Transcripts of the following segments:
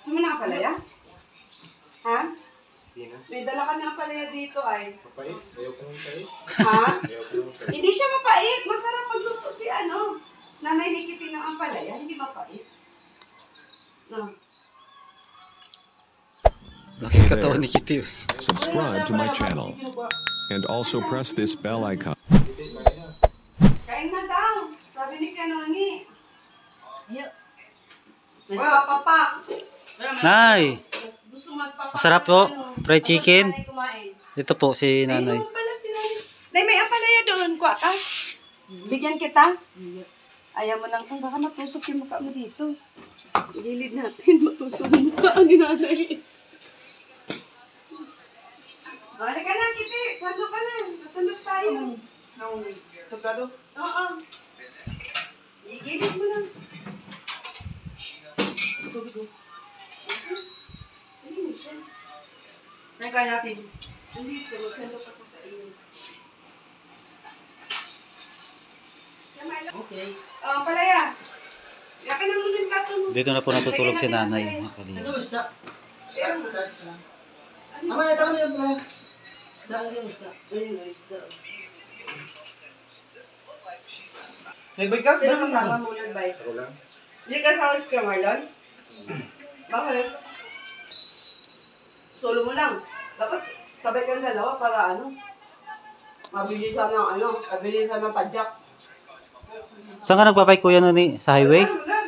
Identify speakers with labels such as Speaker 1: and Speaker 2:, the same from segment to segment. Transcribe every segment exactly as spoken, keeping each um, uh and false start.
Speaker 1: Gusto mo na kapalaya? Ha? May dala kami ang palaya dito ay.
Speaker 2: Mapait? Ayaw ko nung pait?
Speaker 1: Ha?
Speaker 2: Ayaw ko nung pait?
Speaker 1: Hindi siya mapait. Masarap magluto si ano. Nanay ni Kitty ng ang palaya. Hindi mapait. No.
Speaker 3: Laki katawan ni Kitty.
Speaker 4: Subscribe to my channel and also press this bell icon.
Speaker 1: Kain na daw. Sabi ni Kanoni. Nagpapapak.
Speaker 3: Nay!
Speaker 1: Gusto magpapak.
Speaker 3: Masarap po. Fried chicken.
Speaker 1: Nanay kumain.
Speaker 3: Ito po si
Speaker 1: Ay,
Speaker 3: nanay.
Speaker 1: naman pala si nanay. Nay, may apalaya doon. Kuha ka. Bigyan kita. Ayaw mo lang kung baka matusok yung mukha mo dito. Gilid natin. Matusok yung mukha ni nanay. Balik ka na, Kitty. Sando ka na. Sando tayo.
Speaker 2: Tablado?
Speaker 1: Oo. Igilid mo lang. Hindi siya.
Speaker 2: Nagkaya natin.
Speaker 1: Hindi ko. Sando ka po sa iyo.
Speaker 2: Okay.
Speaker 1: Oh, palaya. Yakin na muna yung plato mo.
Speaker 3: Dito na po natutulog si nanay. mga
Speaker 2: Ano
Speaker 3: kalingap.
Speaker 2: ba isda?
Speaker 1: Ano
Speaker 2: Ama, ito ano yung mga isda? Ano yung isda?
Speaker 1: Ayun, isda.
Speaker 2: May bike ka?
Speaker 1: Sino kasama mo nag-bike?
Speaker 2: Ako lang.
Speaker 1: Hindi ka sa house ka, Marlon? Bakit? Solo mo lang. Dapat sabay kang dalawa para ano? Mabilisan ng ano? Mabilisan ng padyak.
Speaker 3: Saan ka nagpapay kuya nun eh? Sa highway?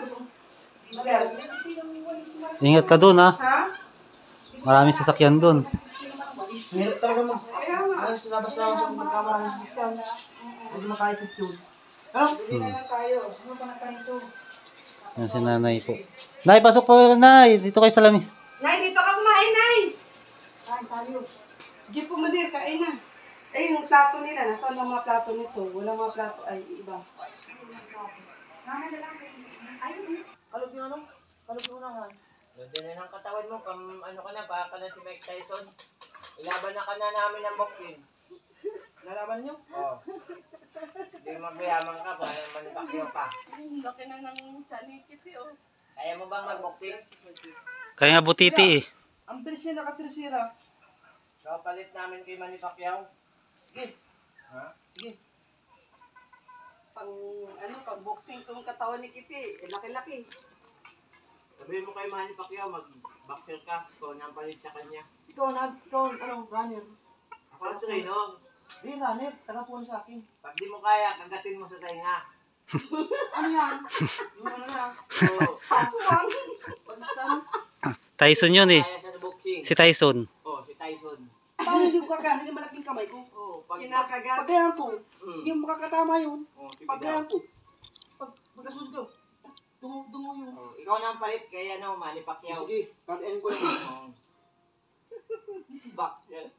Speaker 3: Ingat ka dun ha.
Speaker 1: Ha?
Speaker 3: Maraming sasakyan dun.
Speaker 2: Hirap talaga mo.
Speaker 1: Kaya nga.
Speaker 2: Mas labas na ako sa magkamarang sasakyan. Hindi makaipit yun. Ano?
Speaker 1: Hindi na lang tayo. Ano pa na tayo?
Speaker 3: Yan si nanay po. Nay, pasok po nay. Dito kayo sa lamis.
Speaker 1: Nay, dito ka kumain, Nay! Kain tayo. Sige po, Madir, kain na. Eh, yung plato nila, nasaan ang mga plato nito? Walang mga plato, ay, iba. Mama na lang. Ayun.
Speaker 2: Kalog yung ano? Kalog yung unahan.
Speaker 5: Nandiyan na ng katawan mo, pang ano ka na, baka ka na si Mike Tyson. Ilaban na ka na namin ng boxing.
Speaker 2: Lalaban nyo?
Speaker 5: Oo. Hindi magmayaman ka, kaya manipakyo ka.
Speaker 1: Laki na ng chanikit eh, oh.
Speaker 5: Kaya mo bang mag-boxing?
Speaker 3: Kaya nga butiti eh.
Speaker 2: Ang bilis niya nakatirisira.
Speaker 5: Kapalit namin kay Manny Pacquiao.
Speaker 2: Sige.
Speaker 5: Ha?
Speaker 2: Sige.
Speaker 1: Pang, ano, pang boxing itong katawan ni Kitty. Eh, laki-laki.
Speaker 5: Sabihin mo kay Manny Pacquiao, mag-boxer ka. Ikaw na ang palit sa kanya.
Speaker 2: Ikaw na, ikaw, ano, runner.
Speaker 5: Ako ang trainer.
Speaker 2: Di, runner. Taga-puno sa akin.
Speaker 5: Pag di mo kaya, kagatin mo sa tainga.
Speaker 2: Ano yan? Yung ano na.
Speaker 5: Oo.
Speaker 1: Aswang!
Speaker 2: Pag-ista ano?
Speaker 3: Tyson yun eh.
Speaker 5: Kaya siya sa boxing.
Speaker 3: Si Tyson.
Speaker 5: Oo, si Tyson.
Speaker 2: Paano hindi ko kakayanin yung malaking kamay ko?
Speaker 5: Oo, pag...
Speaker 1: Kinakagat.
Speaker 2: Pagkayaan ko,
Speaker 5: Hmm.
Speaker 2: hindi mo makakatama yun.
Speaker 5: Oo, sige daw.
Speaker 2: Pagkayaan ko, pag pagkasunod ko, dungo, dungo yun.
Speaker 5: Oo, ikaw na ang palit, kaya ano, Manny Pacquiao.
Speaker 2: Sige, pag-end ko lang.
Speaker 5: Oo. Back. Yes.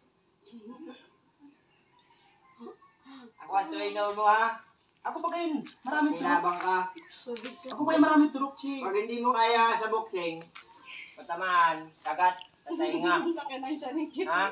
Speaker 5: Ako ang trainer mo ha.
Speaker 2: Ako pa kayo, maraming turok.
Speaker 5: Kinabang ka.
Speaker 2: Ako pa yung maraming turok. Si...
Speaker 5: Pag hindi mo kaya sa boxing, patamaan, kagat, sa tainga.
Speaker 1: Laki ng chanikit.
Speaker 5: Ha?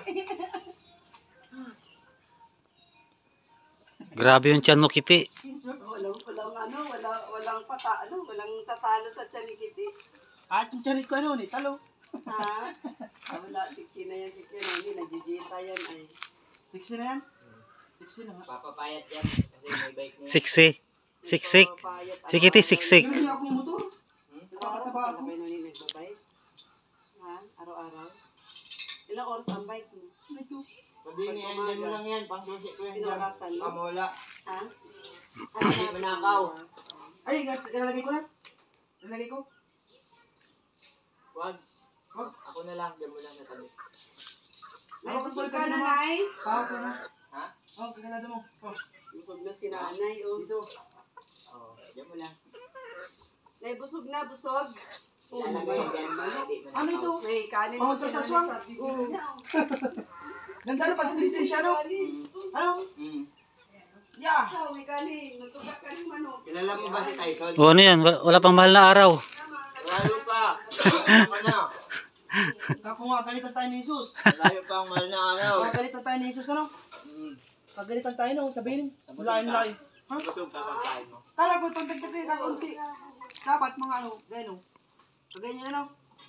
Speaker 3: Grabe yung tiyan mo Kitty.
Speaker 1: Walang, walang, ano, walang, walang pata, ano, walang tatalo sa chanikit eh.
Speaker 2: At yung chanit ko ano, ni talo.
Speaker 1: Ha? Ah, wala, siksi na yan, siksi na yan. Nagigita yan ay.
Speaker 2: Fix na yan? Fix na nga.
Speaker 5: Papapayat yan, kasi may bike niya.
Speaker 3: Siksi. Siksik. Si Kitty siksik.
Speaker 2: Ganun niya ako yung motor.
Speaker 5: Hmm?
Speaker 2: Nakakataba ako.
Speaker 1: May nagbabay? Ha? Araw-araw? Ilang oras ang bike mo?
Speaker 2: Ito.
Speaker 5: Sabi niya, yan mo lang yan, pang susi ko yan dyan.
Speaker 1: Pinorasan mo?
Speaker 5: Pamola.
Speaker 1: Ha?
Speaker 5: Hindi manakaw.
Speaker 2: Ay, ilalagay ko na. Ilalagay ko.
Speaker 5: Wag.
Speaker 2: Wag.
Speaker 5: Ako na lang, dyan mo lang natabi.
Speaker 1: May busog ka na, Nay?
Speaker 2: Pahok ka na.
Speaker 5: Ha?
Speaker 2: Oh, kagalado mo. Oh.
Speaker 1: Busog na si nanay, oh.
Speaker 2: Dito.
Speaker 5: Oo, dyan mo lang.
Speaker 1: Nay, busog na, busog. Oh,
Speaker 5: Lalagay
Speaker 1: may,
Speaker 5: yan, hindi manakaw.
Speaker 2: Ano ito?
Speaker 1: may kanin
Speaker 2: Oh,
Speaker 1: mo si
Speaker 2: sa
Speaker 1: nanay
Speaker 2: swang.
Speaker 1: sa bibig niya, oh.
Speaker 2: Ganda na pag pintin siya, no? Ano?
Speaker 5: Hmm.
Speaker 2: Yeah.
Speaker 1: Oh, may kanin. Nagtugak ka ng manok.
Speaker 5: Kilala mo ba si Tyson?
Speaker 3: O ano yan? Wala, wala pang mahal na araw.
Speaker 5: Malayo pa. Malayo pa na.
Speaker 2: Kako nga, galitan tayo ni Jesus.
Speaker 5: Malayo pa ang mahal na araw.
Speaker 2: Galitan tayo ni Jesus, ano?
Speaker 5: Hmm.
Speaker 2: Pagalitan tayo, no? Sabihin. Wala yung laki. Ha?
Speaker 5: Busog ka pagkain mo.
Speaker 2: Kala ko, pag dagdag kayo kakunti. Dapat mga ano, gano'n. Kagaya niya, ano?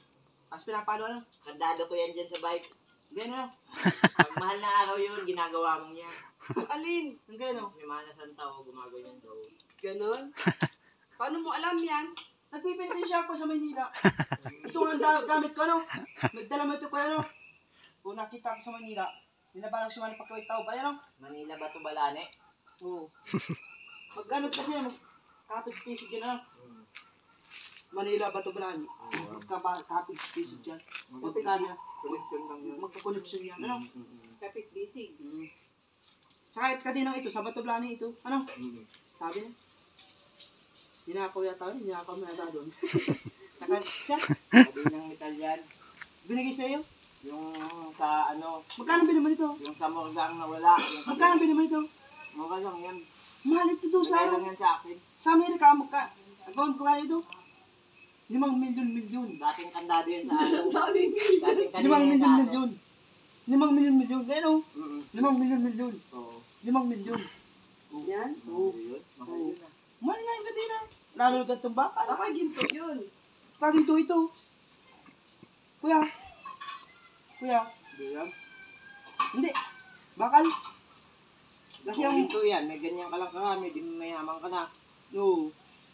Speaker 2: Tapos pinapalo ano?
Speaker 5: Kandado ko yan dyan sa bike.
Speaker 2: Hindi ano?
Speaker 5: Pag mahal na araw yun, ginagawa mong yan.
Speaker 1: Alin?
Speaker 2: Hindi ano?
Speaker 5: Si Mana Santa o gumagawa yan daw.
Speaker 1: Ganon? Paano mo alam yan?
Speaker 2: Nagpipintin siya ako sa Maynila. Ito nga ang da- gamit ko ano? Nagdala mo ito ko ano? Kung nakita ko sa Manila, binabalang siya man pagkawit tao ba yan ano?
Speaker 5: Manila ba ito balane?
Speaker 2: Oo. Mag ano kasi yan? Kapit pisig yan ano? Manila ba ito ba lang? Kapit pisig yan. Magkakanya.
Speaker 5: Collection lang yun.
Speaker 2: Magkakoneksyon yan. Ano?
Speaker 1: Kapit bisig.
Speaker 2: Mm. Kahit kadinang ito, sa Batoblani ito. Ano? Sabi niya. Hinakaw yata yun. Hinakaw mo yata doon. Saka siya.
Speaker 5: Sabi ng Italian,
Speaker 2: Binigay sa iyo.
Speaker 5: yung sa ano,
Speaker 2: Magkano bilhin mo nito?
Speaker 5: yung sa Morgang nawala. Yung
Speaker 2: Magkano bilhin mo nito?
Speaker 5: Mura lang yan.
Speaker 2: Mahal ito doon sa
Speaker 5: Bigay
Speaker 2: ano?
Speaker 5: lang yan sa akin.
Speaker 2: Sa Amerika, magka... Account ko kaya ito? Limang milyon-milyon.
Speaker 5: Dating kandado yan sa ano. Dating kanina
Speaker 2: Limang
Speaker 5: yan sa ano.
Speaker 2: milyon-milyon. Limang milyon-milyon. Kaya no?
Speaker 5: Mm-mm.
Speaker 2: Limang milyon-milyon.
Speaker 5: Oo.
Speaker 2: Limang milyon.
Speaker 1: Yan?
Speaker 2: Oo.
Speaker 5: Yun, mahal
Speaker 2: Oo.
Speaker 5: yun ah.
Speaker 2: Mahal nga yung kadina. Lalo na gantong baka.
Speaker 1: Baka ginto yun.
Speaker 2: Kaging to ito. Kuya. Kuya.
Speaker 5: Di yan.
Speaker 2: Hindi. Bakal. Kasi
Speaker 5: Kung
Speaker 2: ang...
Speaker 5: ito yan, may ganyan ka lang karami, di mo mayaman ka na.
Speaker 2: No.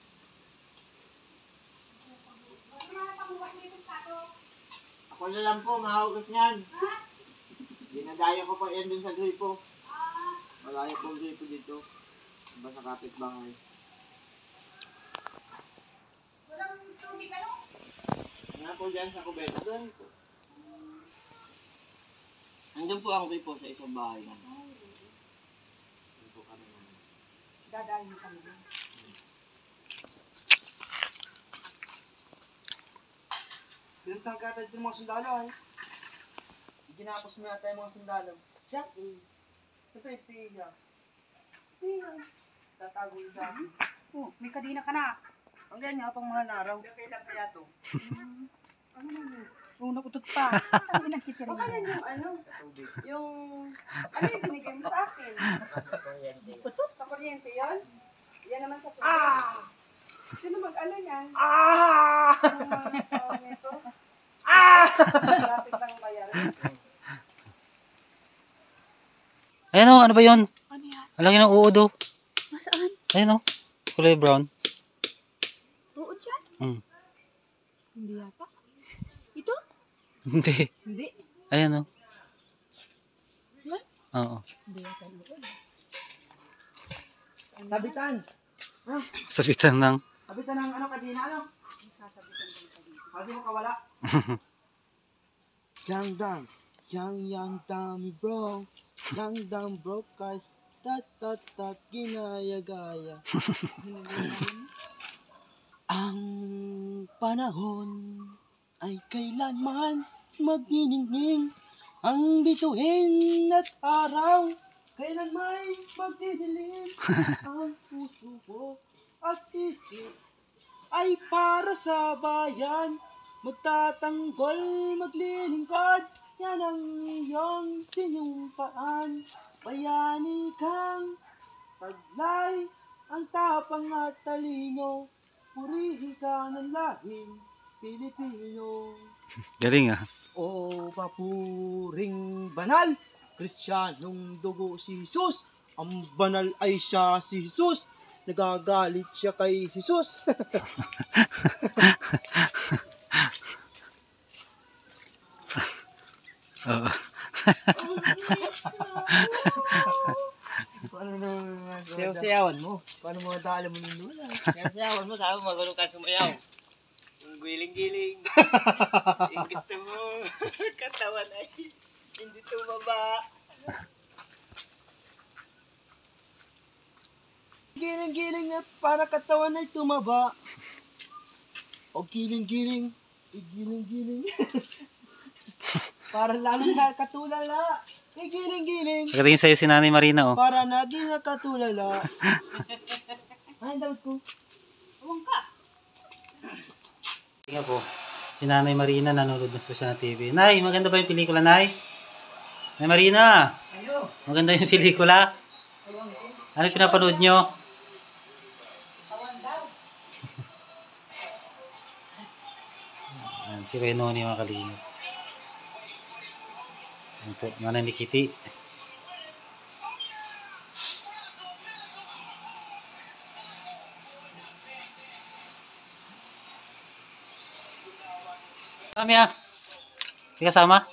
Speaker 5: Ako na lang po, mahugot niyan. Dinadaya ko pa yan dun sa gripo. Malaya po ang gripo dito. Iba sa kapitbahay. Ano po dyan sa kubeta? Doon po. Andun po ang gripo sa isang bahay na. Doon po kami naman.
Speaker 1: Dadahin kami.
Speaker 2: Meron tayong katad ng mga sundalo ay. Ginapos mo yata yung mga sundalo. Siya? Mm. Siyempre, piya. Piya. Tatago yung sa akin.
Speaker 1: Oh, may kadina ka na.
Speaker 2: Ang ganyan pang mga naraw.
Speaker 5: Kailan kaya to?
Speaker 1: Ano na yun?
Speaker 2: Oo, nakutot pa.
Speaker 1: Ang nagtitira Baka yan yung ano, yung, ano yung binigay mo sa akin? Sa kuryente yun? Yan naman sa tubig.
Speaker 2: Ah!
Speaker 1: Sino mag-ano yan?
Speaker 2: Ah!
Speaker 1: Yung mga tawag nito? Ah! Lapit lang bayaran.
Speaker 3: Ayan o, ano ba yun?
Speaker 1: Ano yan?
Speaker 3: Alagyan ng uod o.
Speaker 1: Masaan?
Speaker 3: Ayan o, kulay brown.
Speaker 1: Uod yan?
Speaker 3: Hmm.
Speaker 1: Hindi yata. Ito?
Speaker 3: Hindi.
Speaker 1: Hindi.
Speaker 3: Ayan o.
Speaker 1: Yan?
Speaker 3: Oo.
Speaker 1: Hindi yata uod.
Speaker 2: Tabitan.
Speaker 3: Sabitan ng...
Speaker 2: Tabitan ng ano, kadina, ano?
Speaker 1: Sasabitan ko pa dito.
Speaker 2: Pwede mo kawala. Yang dang. Yang yang dami bro. Yang dang bro guys. Tat tat tat ginaya-gaya. Ang panahon ay kailanman magniningning. Ang bituin at araw kailan may magdidilim. Ang puso ko at isip ay para sa bayan. Magtatanggol, maglilingkod, yan ang iyong sinumpaan. Bayani kang taglay, ang tapang at talino. Purihin ka ng lahing Pilipino.
Speaker 3: Galing ah.
Speaker 2: O papuring banal, Kristyanong dugo si Jesus. Ang banal ay siya si Jesus. Nagagalit siya kay Jesus.
Speaker 3: Oo.
Speaker 2: Paano naman
Speaker 5: Sayaw-sayawan mo.
Speaker 2: Paano mo nadala mo nung lula?
Speaker 5: Sayaw-sayawan mo, sabi mo, marunong ka sumayaw. Yung giling-giling. Yung gusto mo, katawan ay hindi tumaba.
Speaker 2: Giling-giling na para katawan ay tumaba. O giling-giling, giling-giling. Para lalong na katulala. May giling-giling.
Speaker 3: Pagdating sa'yo si Nanay Marina oh.
Speaker 2: Para naging nakatulala. Ay, dapat ko.
Speaker 1: Huwag ka.
Speaker 3: Tingnan po. Si Nanay Marina nanonood na po siya ng T V. Nay, maganda ba yung pelikula, Nay? Nay Marina!
Speaker 1: Ayo.
Speaker 3: Maganda yung pelikula? Ano yung pinapanood nyo?
Speaker 1: Tawan daw.
Speaker 3: Yan, si Kuya Noni mga kalingap. Yan po, Nanay ni Kitty. Kami ah. Di kasama?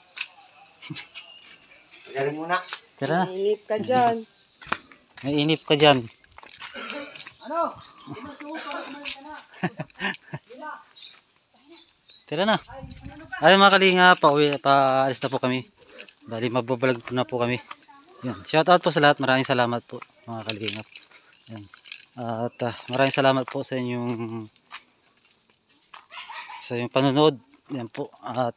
Speaker 5: Magaling muna.
Speaker 3: Tara na.
Speaker 1: Inip ka dyan.
Speaker 3: May inip ka dyan.
Speaker 2: Ano? Masuot para kumain ka na.
Speaker 3: Tira na. Ay mga kalinga, pauwi, paalis na po kami. Bali mababalag po na po kami. Yan. Shout out po sa lahat. Maraming salamat po mga kalinga. Yan. At uh, maraming salamat po sa inyong sa inyong panonood. Yan po. At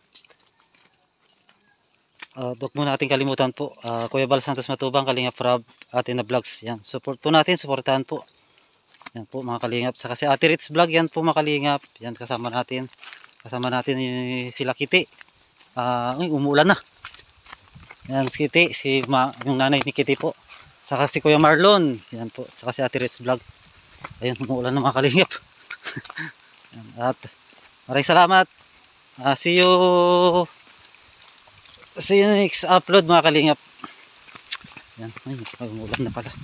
Speaker 3: uh, huwag muna natin kalimutan po. Uh, Kuya Bal Santos Matubang, Kalinga Prab, Ate na Vlogs. Yan. Support po natin. Supportahan po. Yan po mga kalingap. Saka si Ate Ritz Vlog. Yan po mga kalingap. Yan kasama natin. Kasama natin yung sila Kitty. Uh, uy, umuulan na. Yan si Kitty, si ma, yung nanay ni Kitty po. Saka si Kuya Marlon. Yan po. Saka si Ate Ritz Vlog. Ayun, umuulan na mga kalingap. Yan. At maraming salamat. Uh, see you see you next upload mga kalingap. Yan, ay, umuulan na pala.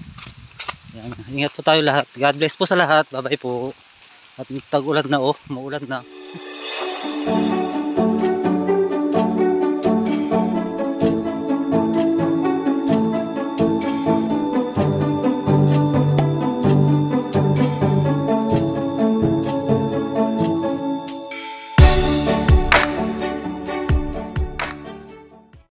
Speaker 3: Yan, ingat po tayo lahat. God bless po sa lahat. Bye bye po. At tag-ulan na oh, maulan na.